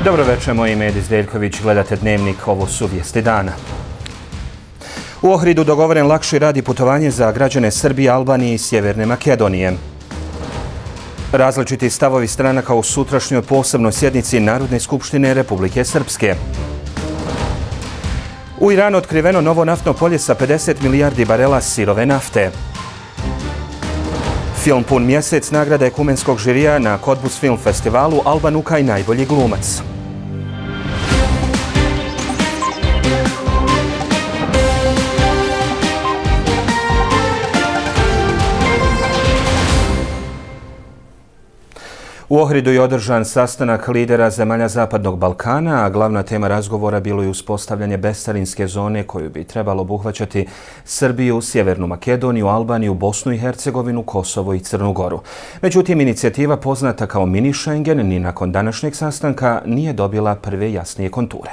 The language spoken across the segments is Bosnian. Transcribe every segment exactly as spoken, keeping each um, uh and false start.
Dobro večer, moje ime je Edis Deljković, gledate Dnevnik, ovo su vijesti dana. U Ohridu dogovoren lakši rad i putovanje za građane Srbije, Albanije i Sjeverne Makedonije. Različiti stavovi stranaka u sutrašnjoj posebnoj sjednici Narodne skupštine Republike Srpske. U Iranu otkriveno novo naftno polje sa pedeset milijardi barela sirove nafte. Film pun mjesec nagrada ekumenskog žirija na Kodbus Film Festivalu Alban Ukaj najbolji glumac. U Ohridu je održan sastanak lidera zemalja Zapadnog Balkana, a glavna tema razgovora bilo je uspostavljanje bescarinske zone koju bi trebalo obuhvaćati Srbiju, Sjevernu Makedoniju, Albaniju, Bosnu i Hercegovinu, Kosovo i Crnu Goru. Međutim, inicijativa poznata kao mini Schengen ni nakon današnjeg sastanka nije dobila prve jasnije konture.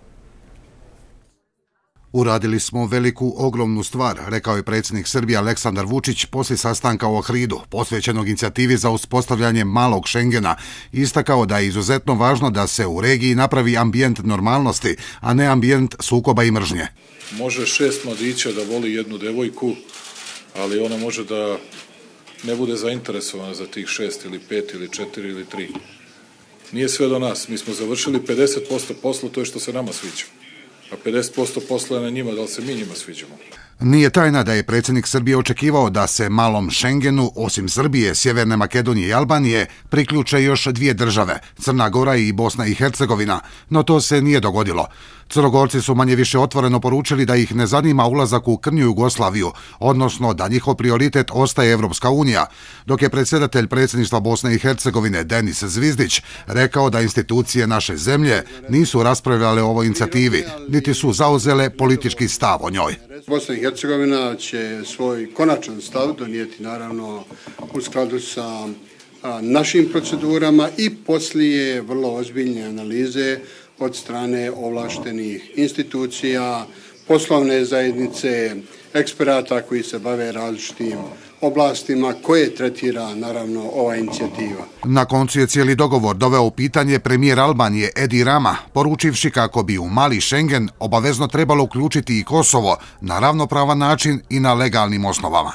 Uradili smo veliku, ogromnu stvar, rekao je predsjednik Srbije Aleksandar Vučić poslije sastanka u Ohridu, posvećenog inicijativi za uspostavljanje malog Schengena. Istakao da je izuzetno važno da se u regiji napravi ambijent normalnosti, a ne ambijent sukoba i mržnje. Može šest mladića da voli jednu devojku, ali ona može da ne bude zainteresovana za tih šest ili pet ili četiri ili tri. Nije sve do nas. Mi smo završili pedeset posto posla, to je što se nama sviđa. A pedeset posto posla je na njima, da li se mi njima sviđamo. Nije tajna da je predsjednik Srbije očekivao da se malom Schengenu, osim Srbije, Sjeverne Makedonije i Albanije, priključe još dvije države, Crna Gora i Bosna i Hercegovina, no to se nije dogodilo. Crnogorci su manje više otvoreno poručili da ih ne zanima ulazak u krnju Jugoslaviju, odnosno da njihov prioritet ostaje Evropska unija, dok je predsjedatelj predsjedništva Bosne i Hercegovine Denis Zvizdić rekao da institucije naše zemlje nisu raspravljale o ovoj inicijativi, niti su zauzele politički stav o njoj. Bosna i Hercegovina će svoj konačan stav donijeti naravno u skladu sa našim procedurama i poslije vrlo ozbiljne analize od strane ovlaštenih institucija, poslovne zajednice, eksperata koji se bave različitim oblastima koje tretira naravno ova inicijativa. Na koncu je cijeli dogovor doveo u pitanje premijer Albanije Edi Rama, poručivši kako bi u mali Schengen obavezno trebalo uključiti i Kosovo na ravnopravan način i na legalnim osnovama.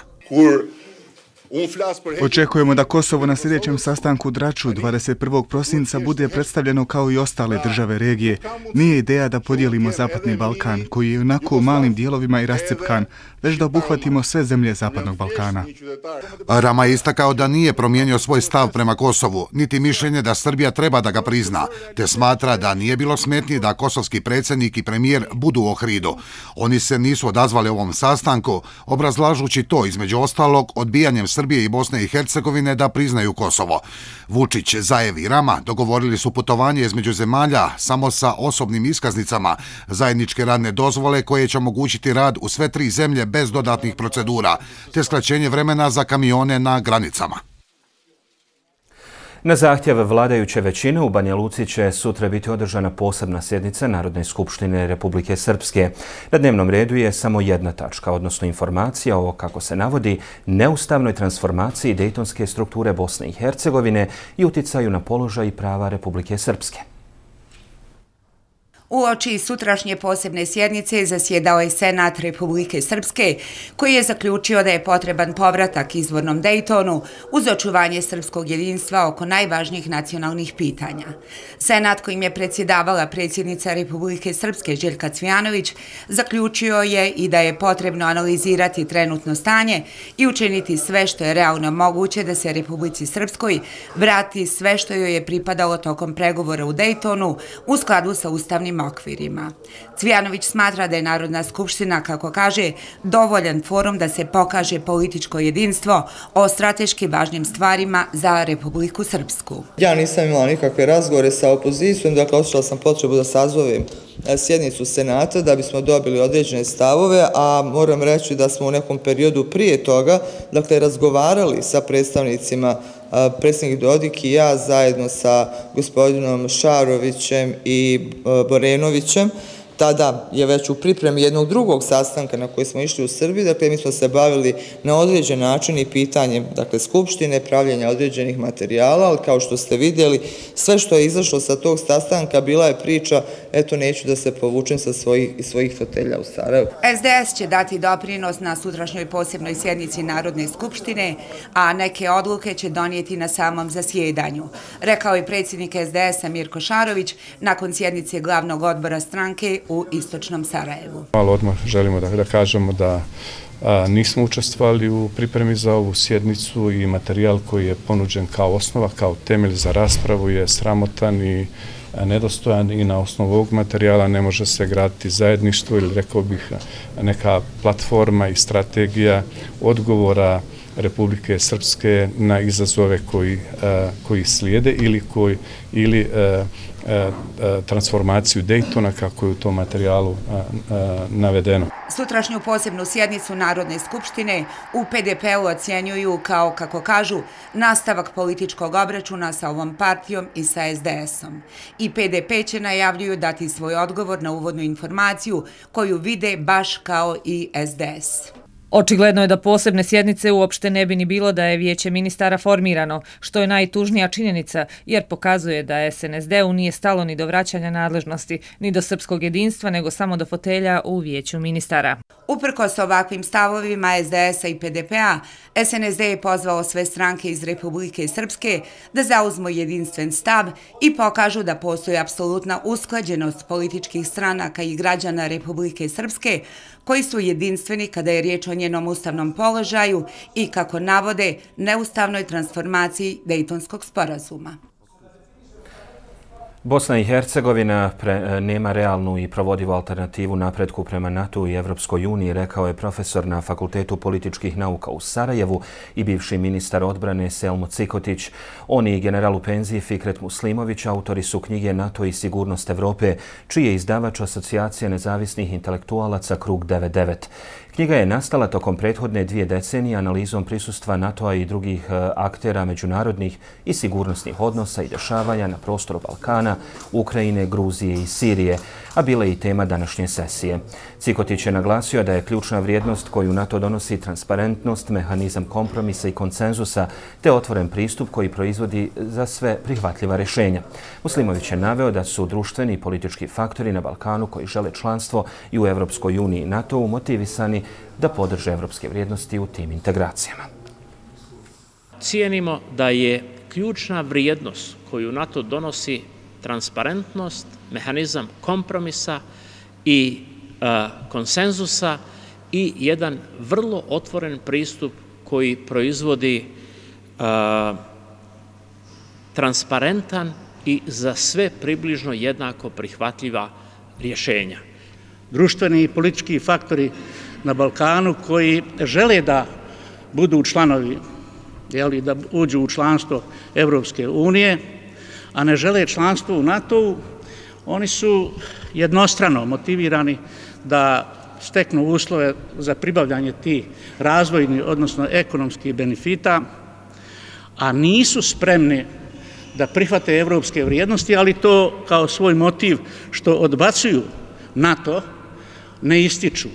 Očekujemo da Kosovo na sljedećem sastanku u Draču dvadeset prvog prosinca bude predstavljeno kao i ostale države regije. Nije ideja da podijelimo Zapadni Balkan, koji je onako u malim dijelovima i rascepkan, već da obuhvatimo sve zemlje Zapadnog Balkana. Rama je istakao da nije promijenio svoj stav prema Kosovu, niti mišljenje da Srbija treba da ga prizna, te smatra da nije bilo smetnji da kosovski predsjednik i premijer budu u Ohridu. Oni se nisu odazvali ovom sastanku, obrazlažući to između ostalog odbijanjem Srbije i Bosne i Hercegovine da priznaju Kosovo. Vučić, Zaev i Rama dogovorili su putovanje između zemalja samo sa osobnim iskaznicama, zajedničke radne dozvole koje će omogućiti rad u sve tri zemlje bez dodatnih procedura, te skraćenje vremena za kamione na granicama. Na zahtjev vladajuće većine u Banja Luci će sutra biti održana posebna sjednica Narodne skupštine Republike Srpske. Na dnevnom redu je samo jedna tačka, odnosno informacija o, kako se navodi, neustavnoj transformaciji dejtonske strukture Bosne i Hercegovine i uticaju na položaj i prava Republike Srpske. Uoči sutrašnje posebne sjednice zasjedao je Senat Republike Srpske, koji je zaključio da je potreban povratak izvornom Dejtonu uz očuvanje srpskog jedinstva oko najvažnijih nacionalnih pitanja. Senat, kojim je predsjedavala predsjednica Republike Srpske Željka Cvijanović, zaključio je i da je potrebno analizirati trenutno stanje i učiniti sve što je realno moguće da se Republici Srpskoj vrati sve što joj je pripadalo tokom pregovora u Dejtonu u skladu sa ustavnim okvirima. Cvijanović smatra da je Narodna skupština, kako kaže, dovoljan forum da se pokaže političko jedinstvo o strateški važnim stvarima za Republiku Srpsku. Ja nisam imala nikakve razgovore sa opozicijom, dakle osjećala sam potrebu da sazovem sjednicu Senata da bismo dobili određene stavove, a moram reći da smo u nekom periodu prije toga, dakle, razgovarali sa predstavnicima predsjednik Dodik i ja zajedno sa gospodinom Šarovićem i Borenovićem tada je već u pripremi jednog drugog sastanka na koji smo išli u Srbiji. Dakle, mi smo se bavili na određen način i pitanjem, dakle, Skupštine, pravljenja određenih materijala, ali kao što ste vidjeli, sve što je izašlo sa tog sastanka bila je priča, eto, neću da se povučem sa svojih, svojih fotelja u Sarajevu. S D S će dati doprinos na sutrašnjoj posebnoj sjednici Narodne skupštine, a neke odluke će donijeti na samom zasjedanju, rekao je predsjednik S D S-a Mirko Šarović nakon sjednice glavnog odbora stranke u istočnom Sarajevu. Malo odmah želimo da, da kažemo da a, nismo učestvovali u pripremi za ovu sjednicu i materijal koji je ponuđen kao osnova, kao temelj za raspravu je sramotan i nedostojan i na osnovu ovog materijala ne može se graditi zajedništvo ili rekao bih neka platforma i strategija odgovora Republike Srpske na izazove koji, koji slijede ili, koji, ili transformaciju Dejtona kako je u tom materijalu navedeno. Sutrašnju posebnu sjednicu Narodne skupštine u P D P-u ocjenjuju kao, kako kažu, nastavak političkog obračuna sa ovom partijom i sa S D S-om. I P D P će, najavljuju, dati svoj odgovor na uvodnu informaciju koju vide baš kao i S D S. Očigledno je da posebne sjednice uopšte ne bi ni bilo da je vijeće ministara formirano, što je najtužnija činjenica, jer pokazuje da S N S D-u nije stalo ni do vraćanja nadležnosti, ni do srpskog jedinstva, nego samo do fotelja u vijeću ministara. Uprkos ovakvim stavovima S D S-a i P D P-a, S N S D je pozvao sve stranke iz Republike Srpske da zauzmu jedinstven stav i pokažu da postoji apsolutna usklađenost političkih stranaka i građana Republike Srpske koji su jedinstveni kada je riječ o njenom ustavnom položaju i, kako navode, neustavnoj transformaciji Dejtonskog sporazuma. Bosna i Hercegovina pre, nema realnu i provodivu alternativu napretku prema NATO i Evropskoj uniji, rekao je profesor na Fakultetu političkih nauka u Sarajevu i bivši ministar odbrane Selmo Cikotić. On i general u penziji Fikret Muslimović autori su knjige NATO i sigurnost Evrope, čiji je izdavač Asocijacija nezavisnih intelektualaca Krug devedeset devet. Knjiga je nastala tokom prethodne dvije decenije analizom prisustva NATO-a i drugih aktera međunarodnih i sigurnosnih odnosa i dešavanja na prostoru Balkana, Ukrajine, Gruzije i Sirije, a bila je i tema današnje sesije. Cikotić je naglasio da je ključna vrijednost koju NATO donosi transparentnost, mehanizam kompromisa i konsenzusa, te otvoren pristup koji proizvodi za sve prihvatljiva rješenja. Muslimović je naveo da su društveni i politički faktori na Balkanu koji žele članstvo i u Evropskoj uniji i NATO-u motivisani da podrže evropske vrijednosti u tim integracijama. Cijenimo da je ključna vrijednost koju NATO donosi transparentnost, mehanizam kompromisa i a, konsenzusa i jedan vrlo otvoren pristup koji proizvodi a, transparentan i za sve približno jednako prihvatljiva rješenja. Društveni i politički faktori na Balkanu koji žele da budu članovi, jeli, da uđu u članstvo Evropske unije, a ne žele članstvo u NATO-u, oni su jednostrano motivirani da steknu uslove za pribavljanje tih razvojnih, odnosno ekonomskih benefita, a nisu spremni da prihvate evropske vrijednosti, ali to kao svoj motiv što odbacuju NATO ne ističu.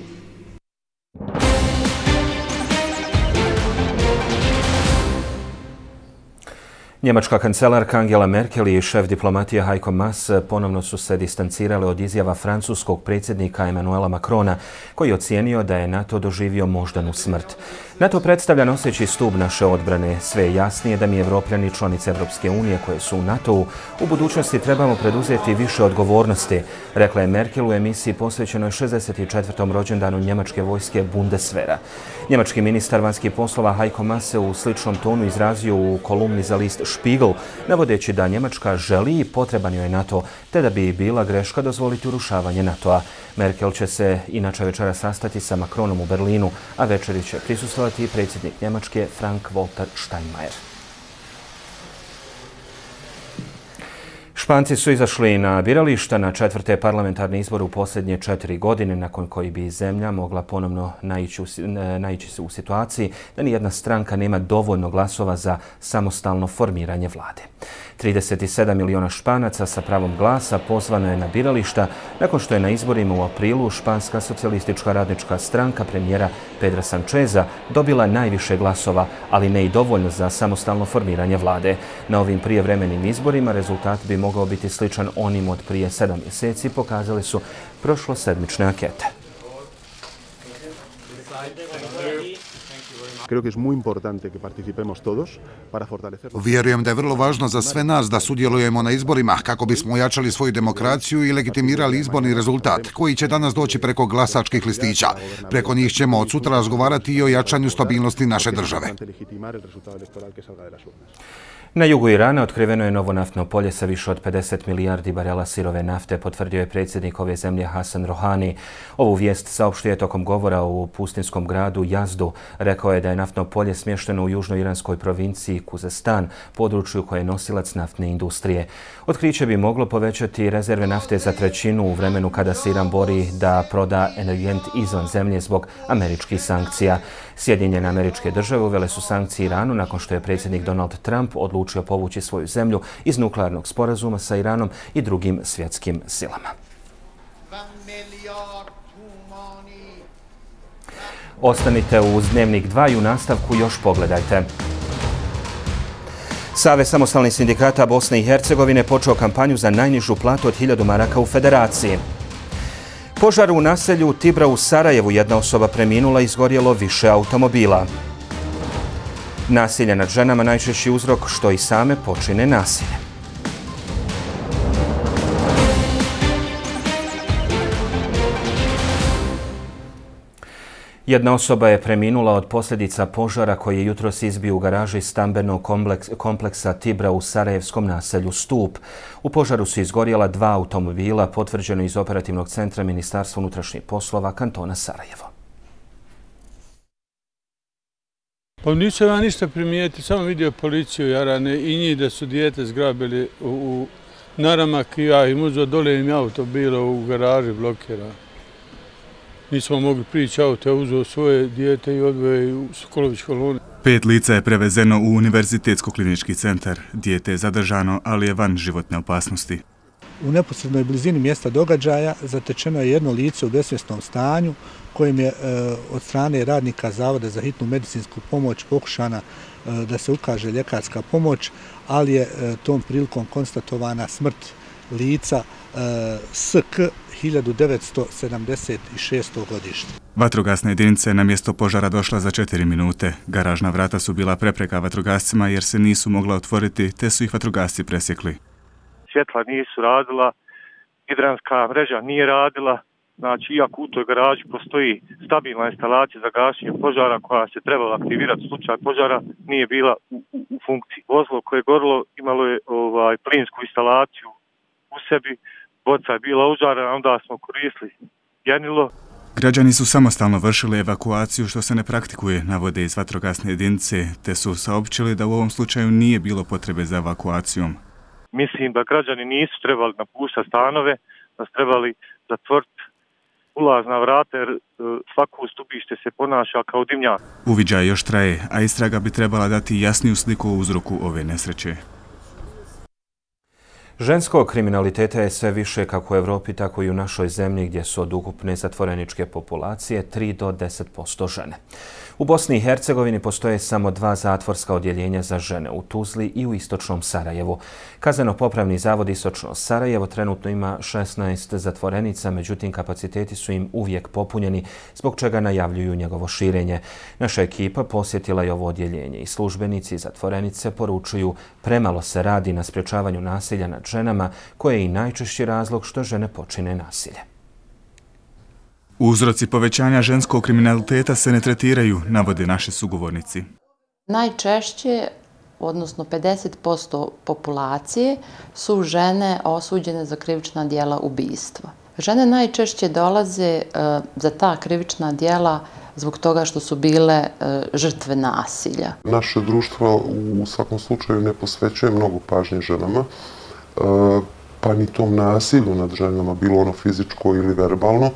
Njemačka kancelarka Angela Merkel i šef diplomatije Heiko Maas ponovno su se distancirale od izjava francuskog predsjednika Emmanuela Macrona, koji je ocijenio da je NATO doživio moždanu smrt. NATO predstavlja noseći stup naše odbrane. Sve je jasnije da mi Evropljani, članice Evropske unije koje su u NATO-u, u budućnosti trebamo preduzeti više odgovornosti, rekla je Merkel u emisiji posvećenoj šezdeset četvrtom rođendanu njemačke vojske Bundeswehra. Njemački ministar vanjskih poslova Heiko Maas se u sličnom tonu izrazio u kolumni za list Spiegel, navodeći da Njemačka želi i potreban joj NATO, te da bi bila greška dozvoliti urušavanje NATO-a. Merkel će se inače večera sastati sa Macronom u Berlinu, a večeri će prisustvovati i predsjednik Njemačke Frank-Walter Steinmeier. Španci su izašli na birališta na četvrte parlamentarne izbore u posljednje četiri godine, nakon koji bi zemlja mogla ponovno naići u, naići se u situaciji da nijedna stranka nema dovoljno glasova za samostalno formiranje vlade. trideset sedam miliona Španaca sa pravom glasa pozvano je na birališta nakon što je na izborima u aprilu Španska socijalistička radnička stranka premijera Pedra Sancheza dobila najviše glasova, ali ne i dovoljno za samostalno formiranje vlade. Na ovim prijevremenim izborima rezultat bi mogao biti sličan onim od prije sedam mjeseci, pokazali su prošlosedmične ankete. Vjerujem da je vrlo važno za sve nas da sudjelujemo na izborima kako bismo ojačali svoju demokraciju i legitimirali izborni rezultat koji će danas doći preko glasačkih listića. Preko njih ćemo od sutra razgovarati i o jačanju stabilnosti naše države. Na jugu Irana otkriveno je novo naftno polje sa više od pedeset milijardi barela sirove nafte, potvrdio je predsjednik ove zemlje Hasan Rohani. Ovu vijest saopštio je tokom govora u pustinskom gradu Jazdu. Rekao je da je naftno polje smješteno u južnoiranskoj provinciji Kuzestan, području koje je nosilac naftne industrije. Otkriće bi moglo povećati rezerve nafte za trećinu u vremenu kada se Iran bori da proda energent izvan zemlje zbog američkih sankcija. Sjedinjene Američke Države uvele su sankcije Iranu nakon što je predsjednik Donald Trump odlučio povući svoju zemlju iz nuklearnog sporazuma sa Iranom i drugim svjetskim silama. Ostanite uz Dnevnik dva i u nastavku još pogledajte. Savez samostalnih sindikata Bosne i Hercegovine počeo kampanju za najnižu platu od hiljadu maraka u federaciji. Požar u naselju Tibra u Sarajevu, jedna osoba preminula i izgorjelo više automobila. Nasilje nad ženama najčešći uzrok što i same počine nasilje. Jedna osoba je preminula od posljedica požara koji je jutros izbio u garaži stambenog kompleksa Tibra u sarajevskom naselju Stup. U požaru su izgorjela dva automobila, potvrđeno iz operativnog centra Ministarstva unutrašnjih poslova kantona Sarajevo. Pa nisam ja ništa primijetio, samo vidio policiju jarane i njih da su dijete zgrabili u, u naramak i ja im uzeo dole im auto bilo u garaži blokirano. Nismo mogli prići auto, ja uzeo svoje dijete i odvoje u Sokolović koloni. Pet lica je prevezeno u Univerzitetsko-klinički centar. Dijete je zadržano, ali je van životne opasnosti. U neposrednoj blizini mjesta događaja zatečeno je jedno lice u besvjesnom stanju kojim je e, od strane radnika Zavoda za hitnu medicinsku pomoć pokušana e, da se ukaže ljekarska pomoć, ali je e, tom prilikom konstatovana smrt lica e, S K hiljadu devetsto sedamdeset šesto godište. Vatrogasna jedinica je na mjesto požara došla za četiri minute. Garažna vrata su bila prepreka vatrogascima jer se nisu mogla otvoriti, te su ih vatrogasci presjekli. Svjetla nisu radila, hidranska mreža nije radila, znači iako u toj garaži postoji stabilna instalacija za gašenje požara koja se trebala aktivirati u slučaju požara, nije bila u, u, u funkciji. Vozilo koje je gorilo imalo je ovaj, plinsku instalaciju u sebi, boca je bila užarena, onda smo koristili jenilo. Građani su samostalno vršili evakuaciju što se ne praktikuje, navode iz vatrogasne jedinice, te su saopćili da u ovom slučaju nije bilo potrebe za evakuacijom. Mislim da građani nisu trebali napuštati stanove, da su trebali zatvoriti ulazna vrata jer svako stubište se ponaša kao dimnjak. Uviđaj još traje, a istraga bi trebala dati jasniju sliku o uzroku ove nesreće. Ženskog kriminaliteta je sve više kako u Evropi, tako i u našoj zemlji gdje su od ukupne zatvoreničke populacije tri do deset posto žene. U Bosni i Hercegovini postoje samo dva zatvorska odjeljenja za žene u Tuzli i u istočnom Sarajevu. Kazneno-popravni zavod Istočno Sarajevo trenutno ima šesnaest zatvorenica, međutim kapaciteti su im uvijek popunjeni, zbog čega najavljuju njegovo širenje. Naša ekipa posjetila je ovo odjeljenje i službenici i zatvorenice poručuju premalo se radi na sprječavanju nasilja nad ženama, koje je i najčešći razlog što žene počine nasilje. Uzroci povećanja ženskog kriminaliteta se ne tretiraju, navode naši sugovornici. Najčešće, odnosno pedeset posto populacije, su žene osuđene za krivična djela ubistva. Žene najčešće dolaze za ta krivična djela zbog toga što su bile žrtve nasilja. Naše društvo u svakom slučaju ne posvećuje mnogo pažnje ženama. pa ni tom nasilju nad ženama, bilo ono fizičko ili verbalno.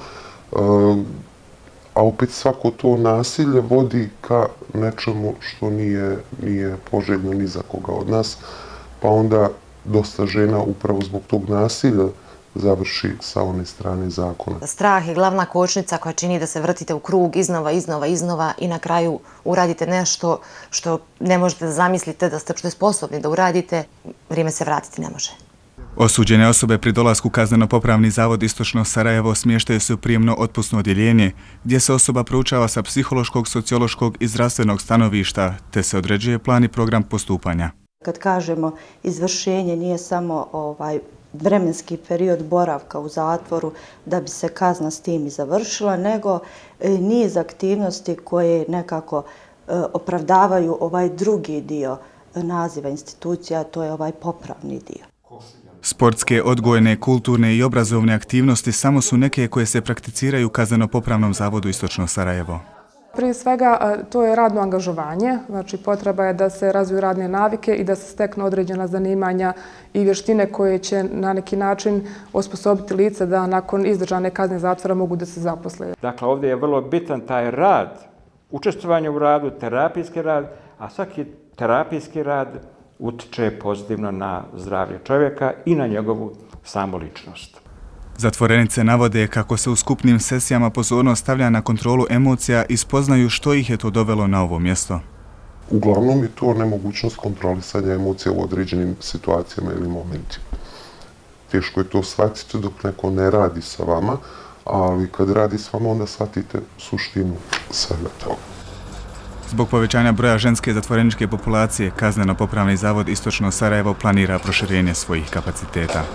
A opet svako to nasilje vodi ka nečemu što nije, nije poželjno ni za koga od nas, pa onda dosta žena upravo zbog tog nasilja završi sa one strane zakona. Strah je glavna kočnica koja čini da se vrtite u krug iznova, iznova, iznova i na kraju uradite nešto što ne možete da zamislite da ste što je sposobni da uradite, vrijeme se vratiti ne može. Osuđene osobe pri dolasku Kazneno-popravni zavod Istočno Sarajevo smještaju se u prijemno otpusno odjeljenje, gdje se osoba proučava sa psihološkog, sociološkog i zdravstvenog stanovišta, te se određuje plan i program postupanja. Kad kažemo izvršenje, nije samo ovaj vremenski period boravka u zatvoru da bi se kazna s tim i završila, nego niz aktivnosti koje nekako opravdavaju ovaj drugi dio naziva institucija, a to je ovaj popravni dio. Sportske, odgojne, kulturne i obrazovne aktivnosti samo su neke koje se prakticiraju u Kazneno-popravnom zavodu Istočno Sarajevo. Prije svega to je radno angažovanje, znači potreba je da se razviju radne navike i da se steknu određena zanimanja i vještine koje će na neki način osposobiti lice da nakon izdržane kazne zatvora mogu da se zaposle. Dakle, ovdje je vrlo bitan taj rad, učestvovanje u radu, terapijski rad, a svaki terapijski rad utiče pozitivno na zdravlje čovjeka i na njegovu samoličnost. Zatvorenice navode kako se u skupnim sesijama pozornost stavlja na kontrolu emocija i spoznaju što ih je to dovelo na ovo mjesto. Uglavnom je to nemogućnost kontrolisanja emocija u određenim situacijama ili momentima. Teško je to shvatiti dok neko ne radi sa vama, ali kad radi s vama onda shvatite suštinu svega toga. Zbog povećanja broja ženske zatvoreničke populacije, Kazneno-popravni zavod Istočno Sarajevo planira proširenje svojih kapaciteta.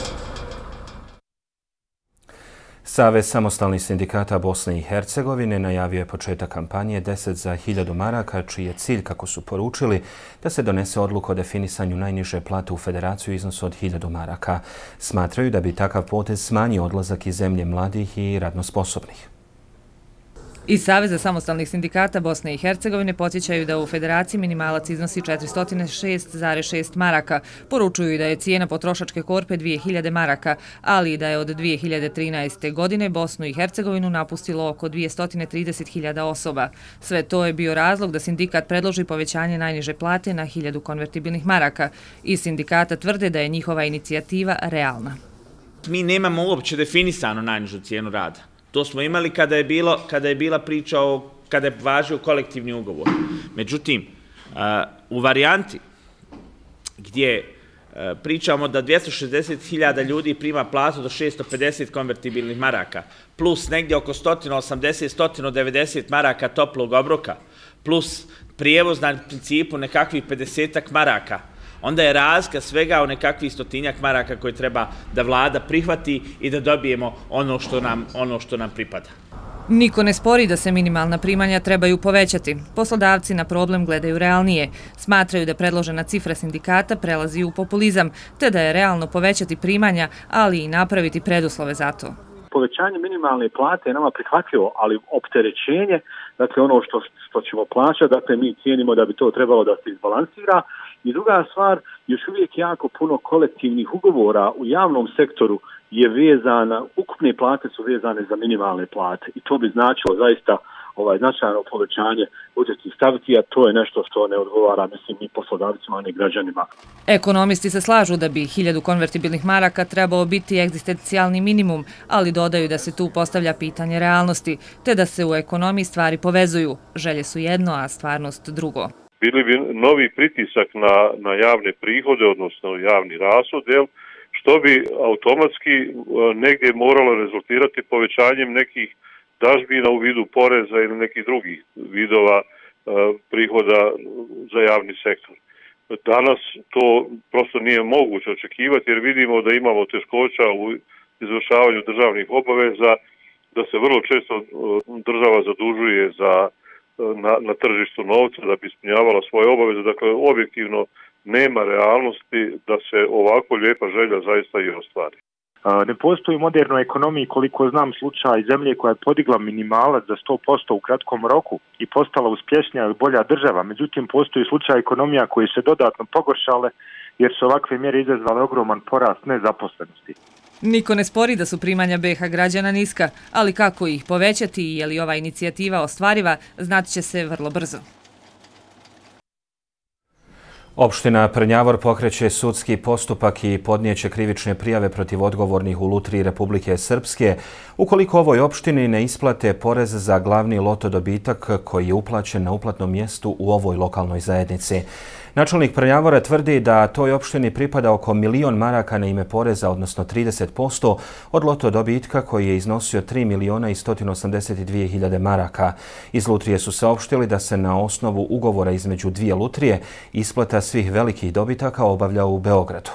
Savez samostalnih sindikata Bosne i Hercegovine najavio je početak kampanje deset za hiljadu maraka, čiji je cilj, kako su poručili, da se donese odluka o definisanju najniže plate u federaciju iznosu od hiljadu maraka. Smatraju da bi takav potez smanjio odlazak iz zemlje mladih i radno sposobnih. Iz Saveza samostalnih sindikata Bosne i Hercegovine podsjećaju da u federaciji minimalac iznosi četiristo šest zarez šest maraka. Poručuju da je cijena potrošačke korpe dvije hiljade maraka, ali i da je od dvije hiljade trinaeste. godine Bosnu i Hercegovinu napustilo oko dvjesto trideset hiljada osoba. Sve to je bio razlog da sindikat predloži povećanje najniže plate na hiljadu konvertibilnih maraka. Iz sindikata tvrde da je njihova inicijativa realna. Mi nemamo uopće definisano najnižu cijenu rada. To smo imali kada je, bilo, kada je bila priča o, kada je važio kolektivni ugovor. Međutim, u varijanti gdje pričamo da dvjesto šezdeset hiljada ljudi prima platu do šesto pedeset konvertibilnih maraka, plus negdje oko sto osamdeset do sto devedeset maraka toplog obroka, plus prijevoz na principu nekakvih pedesetak maraka, onda je razlika svega o nekakvih stotinjak maraka koje treba da vlada prihvati i da dobijemo ono što nam, ono što nam pripada. Niko ne spori da se minimalna primanja trebaju povećati. Poslodavci na problem gledaju realnije. Smatraju da predložena cifra sindikata prelazi u populizam, te da je realno povećati primanja, ali i napraviti preduslove za to. Povećanje minimalne plate je nama prihvatljivo, ali opterećenje, dakle ono što, što ćemo plaćati, dakle mi cijenimo da bi to trebalo da se izbalansira. I druga stvar, još uvijek jako puno kolektivnih ugovora u javnom sektoru je vezana, ukupne plate su vezane za minimalne plate i to bi značilo zaista ovaj značajno povećanje budžetskih stavki, a to je nešto što ne odgovara, mislim, ni poslodavcima, ni građanima. Ekonomisti se slažu da bi hiljadu konvertibilnih maraka trebao biti egzistencijalni minimum, ali dodaju da se tu postavlja pitanje realnosti, te da se u ekonomiji stvari povezuju. Želje su jedno, a stvarnost drugo. Bili bi novi pritisak na, na javne prihode, odnosno javni rashod, što bi automatski negdje moralo rezultirati povećanjem nekih dažbina u vidu poreza ili nekih drugih vidova prihoda za javni sektor. Danas to prosto nije moguće očekivati jer vidimo da imamo teškoća u izvršavanju državnih obaveza, da se vrlo često država zadužuje za Na, na tržištu novca da bi ispunjavala svoje obaveze. Dakle, objektivno nema realnosti da se ovako lijepa želja zaista i ostvari. Ne postoji u modernoj ekonomiji, koliko znam, slučaj zemlje koja je podigla minimalac za sto posto u kratkom roku i postala uspješnija i bolja država. Međutim, postoji slučaj ekonomija koje se dodatno pogoršale jer su ovakve mjere izazvale ogroman porast nezaposlenosti. Niko ne spori da su primanja B iH građana niska, ali kako ih povećati i je li ova inicijativa ostvariva, znat će se vrlo brzo. Opština Prnjavor pokreće sudski postupak i podnijeće krivične prijave protiv odgovornih u Lutriji Republike Srpske ukoliko ovoj opštini ne isplate porez za glavni loto dobitak koji je uplaćen na uplatnom mjestu u ovoj lokalnoj zajednici. Načelnik Prnjavora tvrdi da toj opštini pripada oko milion maraka na ime poreza, odnosno trideset posto od loto dobitka koji je iznosio tri miliona i sto osamdeset dvije hiljade maraka. Iz Lutrije su saopštili da se na osnovu ugovora između dvije lutrije isplata svih velikih dobitaka obavlja u Beogradu.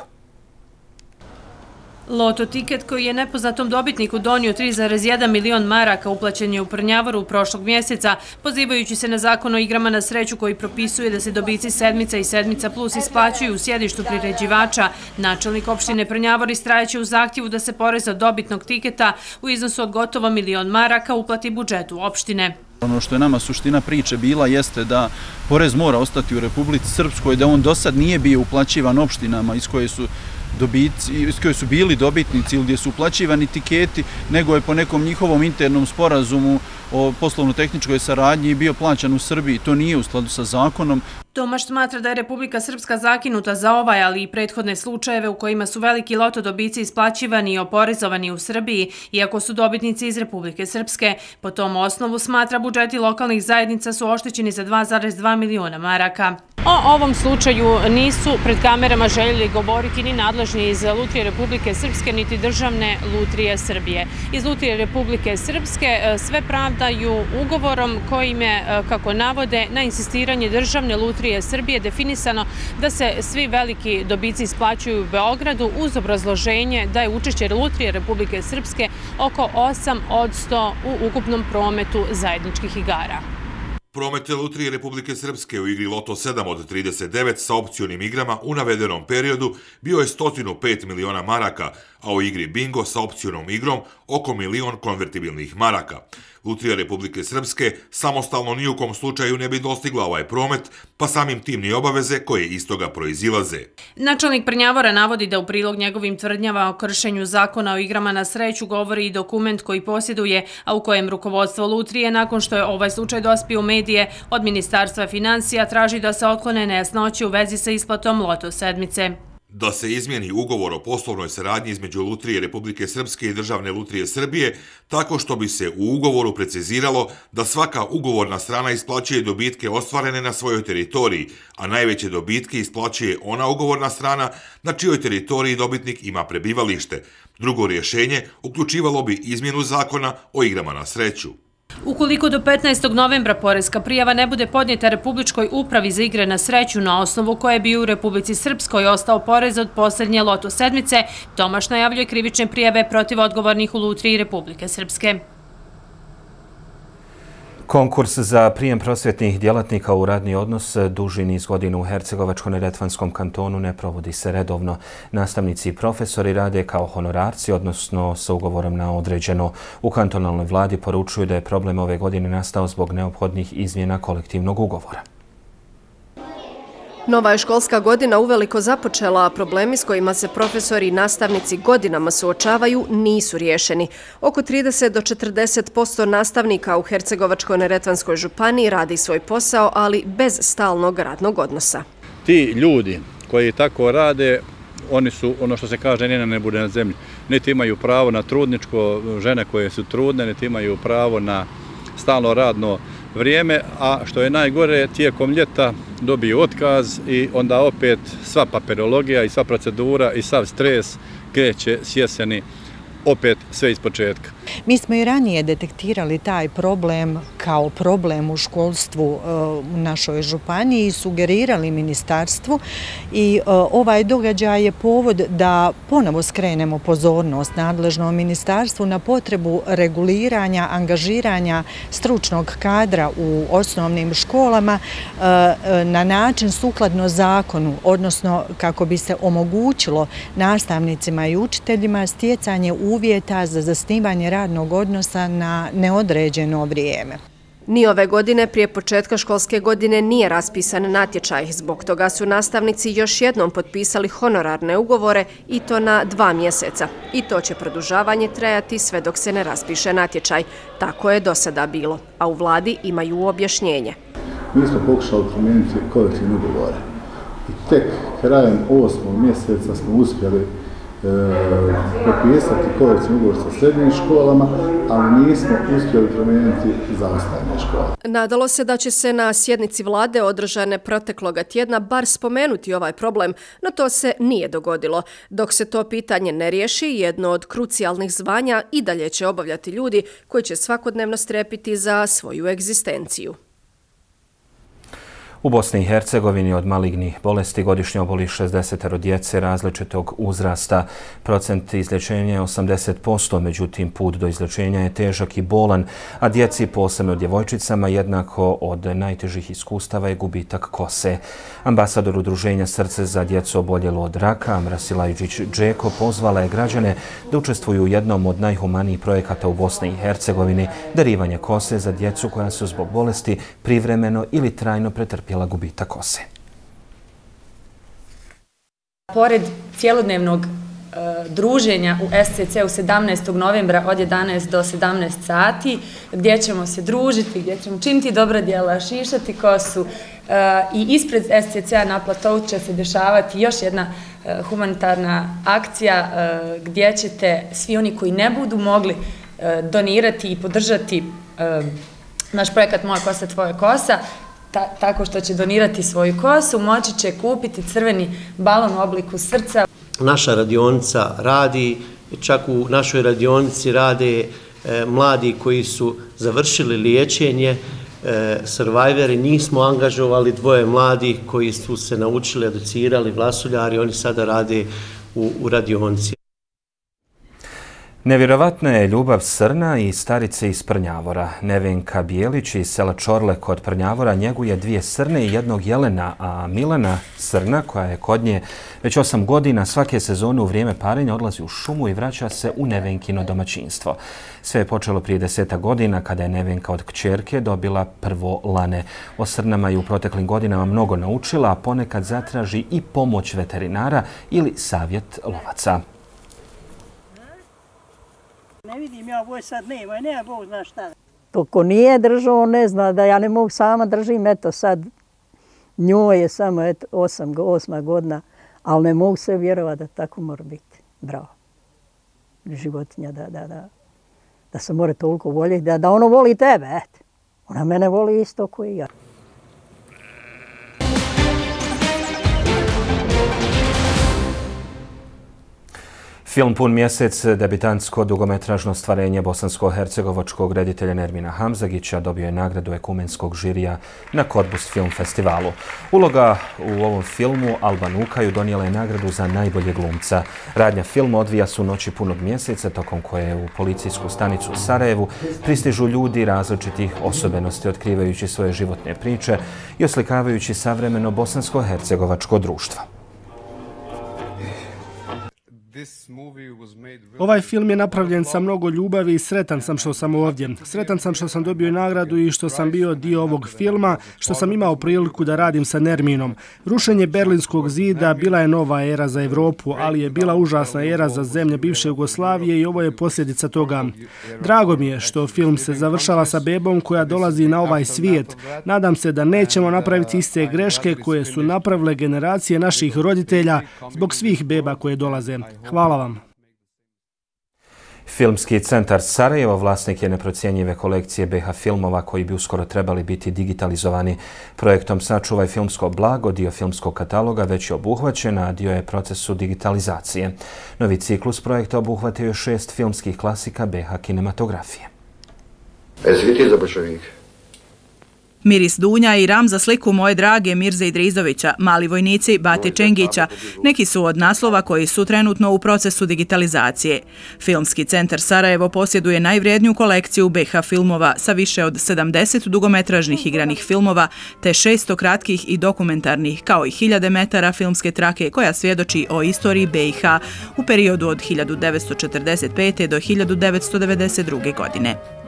Loto tiket koji je nepoznatom dobitniku donio tri zarez jedan milion maraka uplaćen je u Prnjavoru prošlog mjeseca, pozivajući se na zakon o igrama na sreću koji propisuje da se dobici sedmica i sedmica plus isplaćuju u sjedištu priređivača. Načelnik opštine Prnjavor istrajaće u zahtjevu da se porez od dobitnog tiketa u iznosu od gotovo milion maraka uplati budžetu opštine. Ono što je nama suština priče bila jeste da porez mora ostati u Republici Srpskoj, da on do sad nije bio uplaćivan opštinama iz koje su dobici, iz koje su bili dobitnici ili gdje su uplaćivani tiketi, nego je po nekom njihovom internom sporazumu o poslovno-tehničkoj saradnji bio plaćan u Srbiji. To nije u skladu sa zakonom. Tomaš smatra da je Republika Srpska zakinuta za ovaj, ali i prethodne slučajeve u kojima su veliki loto dobici isplaćivani i oporezovani u Srbiji, iako su dobitnici iz Republike Srpske. Po tom osnovu smatra budžeti lokalnih zajednica su oštećeni za dva zarez dva miliona maraka. O ovom slučaju nisu pred kamerama željeli govoriti ni nadležni iz Lutrije Republike Srpske, niti državne Lutrije Srbije. Iz Lutrije Republike Srpske sve pravdaju ugovorom kojim je, kako navode, na insistiranje državne Lutrije Srbije definisano da se svi veliki dobici isplaćuju u Beogradu uz obrazloženje da je učešće Lutrije Republike Srpske oko osam posto u ukupnom prometu zajedničkih igara. Promet Lutrije Republike Srpske u igri Loto sedam od trideset devet sa opcionim igrama u navedenom periodu bio je sto pet miliona maraka, a u igri Bingo sa opcionom igrom oko milion konvertibilnih maraka. Lutrija Republike Srpske samostalno ni u kom slučaju ne bi dostigla ovaj promet, pa samim tim ni obaveze koje iz toga proizilaze. Načelnik Prnjavora navodi da u prilog njegovim tvrdnjama o kršenju zakona o igrama na sreću govori i dokument koji posjeduje, a u kojem rukovodstvo Lutrije, nakon što je ovaj slučaj dospio u medije, od Ministarstva financija traži da se otklone nejasnoće u vezi sa isplatom loto sedmice. Da se izmijeni ugovor o poslovnoj saradnji između Lutrije Republike Srpske i državne Lutrije Srbije, tako što bi se u ugovoru preciziralo da svaka ugovorna strana isplaćuje dobitke ostvarene na svojoj teritoriji, a najveće dobitke isplaćuje ona ugovorna strana na čijoj teritoriji dobitnik ima prebivalište. Drugo rješenje uključivalo bi izmjenu zakona o igrama na sreću. Ukoliko do petnaestog novembra poreska prijava ne bude podnijeta Republičkoj upravi za igre na sreću na osnovu koje bi u Republici Srpskoj ostao porez od posljednje loto sedmice, Tomaš najavljuje krivične prijave protiv odgovornih u Lutriji Republike Srpske. Konkurs za prijem prosvjetnih djelatnika u radni odnos duži niz godina u Hercegovačko-neretvanskom kantonu ne provodi se redovno. Nastavnici i profesori rade kao honorarci, odnosno sa ugovorom na određeno. U kantonalnoj vladi poručuju da je problem ove godine nastao zbog neophodnih izmjena kolektivnog ugovora. Nova je školska godina uveliko započela, a problemi s kojima se profesori i nastavnici godinama suočavaju nisu riješeni. Oko trideset do četrdeset posto nastavnika u Hercegovačko-neretvanskoj županiji radi svoj posao, ali bez stalnog radnog odnosa. Ti ljudi koji tako rade, oni su, ono što se kaže, njena ne bude na zemlji. Niti imaju pravo na trudničko, žene koje su trudne, niti imaju pravo na stalno radno vrijeme, a što je najgore, tijekom ljeta dobiju otkaz i onda opet sva papirologija i sva procedura i sav stres kreće s jeseni opet sve iz početka. Mi smo i ranije detektirali taj problem kao problem u školstvu u našoj županiji i sugerirali ministarstvu i ovaj događaj je povod da ponovo skrenemo pozornost nadležnom ministarstvu na potrebu reguliranja, angažiranja stručnog kadra u osnovnim školama na način sukladno zakonu, odnosno kako bi se omogućilo nastavnicima i učiteljima stjecanje uvjeta za zasnivanje radnog odnosa na neodređeno vrijeme. Ni ove godine prije početka školske godine nije raspisan natječaj. Zbog toga su nastavnici još jednom potpisali honorarne ugovore i to na dva mjeseca. I to će produžavanje trajati sve dok se ne raspiše natječaj. Tako je do sada bilo, a u vladi imaju objašnjenje. Mi smo pokušali promijeniti kolektivne ugovore i tek krajem osmog mjeseca smo uspjeli potpisati kolektivni ugovor sa srednjim školama, ali nismo uspjeli promijeniti za ostale škole. Nadalo se da će se na sjednici vlade održane protekloga tjedna bar spomenuti ovaj problem, no to se nije dogodilo. Dok se to pitanje ne riješi, jedno od krucijalnih zvanja i dalje će obavljati ljudi koji će svakodnevno strepiti za svoju egzistenciju. U Bosni i Hercegovini od malignih bolesti godišnje oboli šezdeset djece različitog uzrasta. Procent izlječenja je osamdeset posto, međutim put do izlječenja je težak i bolan, a djeci, posebno djevojčicama, jednako od najtežih iskustava je gubitak kose. Ambasador udruženja Srce za djecu oboljelo od raka, Amra Silajđić-Džeko, pozvala je građane da učestvuju u jednom od najhumanijih projekata u Bosni i Hercegovini, darivanje kose za djecu koja su zbog bolesti privremeno ili trajno pretrpjela gubitak kose. Pored cijelodnevnog druženja u S C C-u sedamnaestog novembra od jedanaest do sedamnaest sati, gdje ćemo se družiti, gdje ćemo činiti dobra djela, šišati kosu i ispred S C C-a na platovu će se dešavati još jedna humanitarna akcija gdje ćete svi oni koji ne budu mogli donirati i podržati naš projekat Moja kosa, tvoja kosa, Ta, tako što će donirati svoju kosu, moći će kupiti crveni balon u obliku srca. Naša radionica radi, čak u našoj radionici rade e, mladi koji su završili liječenje, e, survivori. Njih smo angažovali, dvoje mladih koji su se naučili, educirali, vlasuljari, oni sada rade u, u radionici. Nevjerovatna je ljubav srna i starice iz Prnjavora. Nevenka Bijelić iz sela Čorle kod Prnjavora njeguje dvije srne i jednog jelena, a Milana srna, koja je kod nje već osam godina, svake sezone u vrijeme parenja odlazi u šumu i vraća se u Nevenkino domaćinstvo. Sve je počelo prije deseta godina kada je Nevenka od kćerke dobila prvo lane. O srnama je u proteklim godinama mnogo naučila, a ponekad zatraži i pomoć veterinara ili savjet lovaca. Ne vidim ja, ovo sad nema, nema Bog zna šta. To ko nije držao, ne zna da ja ne mogu sama držim, eto sad njoj je samo eto, osam, osma godina, ali ne mogu se vjerovati da tako mora biti. Bravo. Životinja, da, da, da, da se mora toliko voljeti, da, da ono voli tebe, eto. Ona mene voli isto koji ja. Film Pun mjesec, debitantsko dugometražno stvarenje bosansko-hercegovačkog reditelja Nermina Hamzagića, dobio je nagradu ekumenskog žirija na Cottbus Film Festivalu. Uloga u ovom filmu Alban Ukaju donijela je nagradu za najbolje glumca. Radnja filma odvija se u noći punog mjeseca, tokom koje u policijsku stanicu u Sarajevu pristižu ljudi različitih osobenosti, otkrivajući svoje životne priče i oslikavajući savremeno bosansko-hercegovačko društvo. Ovaj film je napravljen sa mnogo ljubavi i sretan sam što sam ovdje. Sretan sam što sam dobio nagradu i što sam bio dio ovog filma, što sam imao priliku da radim sa Nerminom. Rušenje Berlinskog zida bila je nova era za Evropu, ali je bila užasna era za zemlje bivše Jugoslavije i ovo je posljedica toga. Drago mi je što film se završava sa bebom koja dolazi na ovaj svijet. Nadam se da nećemo napraviti iste greške koje su napravile generacije naših roditelja zbog svih beba koje dolaze. Hvala vam. Filmski centar Sarajevo vlasnik je neprocjenjive kolekcije B H filmova koji bi uskoro trebali biti digitalizovani. Projektom Sačuvaj filmsko blago, dio filmskog kataloga već je obuhvaćen, a dio je procesu digitalizacije. Novi ciklus projekta obuhvatio je šest filmskih klasika B H kinematografije. Ezviti za bočovnik. Miris Dunja i ram za sliku moje drage Mirze Idrizovića, Mali vojnici Bate Čengića, neki su od naslova koji su trenutno u procesu digitalizacije. Filmski centar Sarajevo posjeduje najvrijedniju kolekciju B H filmova sa više od sedamdeset dugometražnih igranih filmova te šesto kratkih i dokumentarnih, kao i hiljade metara filmske trake koja svjedoči o istoriji B i H u periodu od hiljadu devetsto četrdeset pete. do hiljadu devetsto devedeset druge. godine.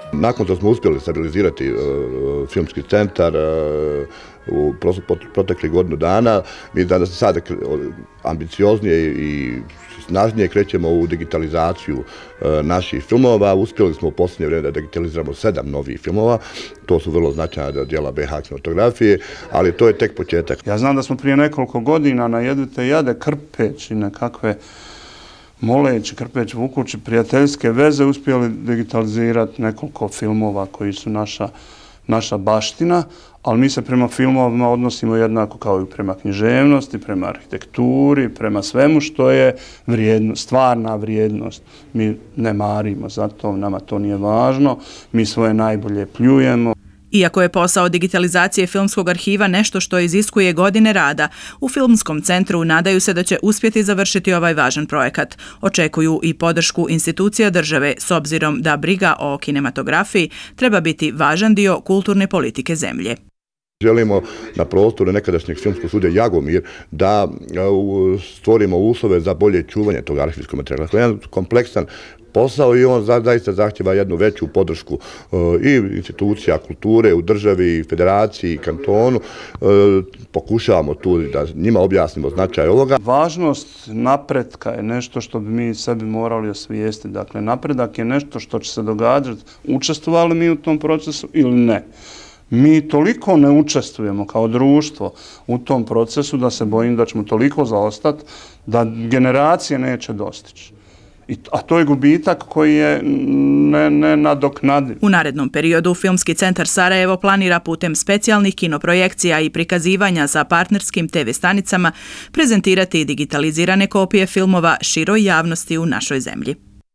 Nakon što smo uspjeli stabilizirati filmski centar u proteklih godinu dana, mi danas sada ambicioznije i snažnije krećemo u digitalizaciju naših filmova. Uspjeli smo u posljednje vrijeme da digitaliziramo sedam novih filmova. To su vrlo značajna djela be ha kinematografije, ali to je tek početak. Ja znam da smo prije nekoliko godina na Jedvite jade krpeći nekakve moleći, krpeći, vukući prijateljske veze uspjeli digitalizirati nekoliko filmova koji su naša, naša baština, ali mi se prema filmovima odnosimo jednako kao i prema književnosti, prema arhitekturi, prema svemu što je vrijednost, stvarna vrijednost. Mi ne marimo za to, nama to nije važno, mi svoje najbolje pljujemo. Iako je posao digitalizacije filmskog arhiva nešto što iziskuje godine rada, u Filmskom centru nadaju se da će uspjeti završiti ovaj važan projekat. Očekuju i podršku institucija države s obzirom da briga o kinematografiji treba biti važan dio kulturne politike zemlje. Želimo na prostoru nekadašnjeg filmskog studija Jagomir da stvorimo uslove za bolje čuvanje tog arhivskog materijala. To je jedan kompleksan posao i on zaista zahtjeva jednu veću podršku i institucija kulture u državi, federaciji i kantonu. Pokušavamo tu da njima objasnimo značaj ovoga. Važnost napretka je nešto što bi mi sebi morali osvijestiti. Dakle, napredak je nešto što će se događati. Učestvovali mi u tom procesu ili ne? Mi toliko ne učestvujemo kao društvo u tom procesu da se bojim da ćemo toliko zaostati da generacije neće dostići. A to je gubitak koji je nenadoknadiv. U narednom periodu Filmski centar Sarajevo planira putem specijalnih kinoprojekcija i prikazivanja za partnerskim te ve stanicama prezentirati digitalizirane kopije filmova široj javnosti u našoj zemlji.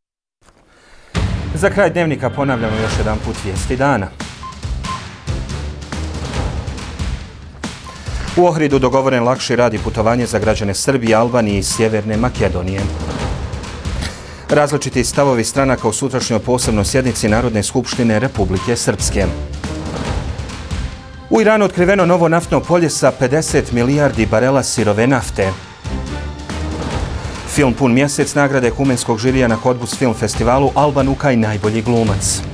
Za kraj dnevnika ponavljamo još jedan put vijesti dana. U Ohridu dogovoren lakši rad i putovanje za građane Srbije, Albanije i Sjeverne Makedonije. Različiti stavovi stranaka u sutrašnjoj posebnoj sjednici Narodne skupštine Republike Srpske. U Iranu otkriveno novo naftno polje sa pedeset milijardi barela sirove nafte. Film Pun mjesec nagrade Kumenskog žirija na Kodbus film festivalu Alban Ukaj najbolji glumac.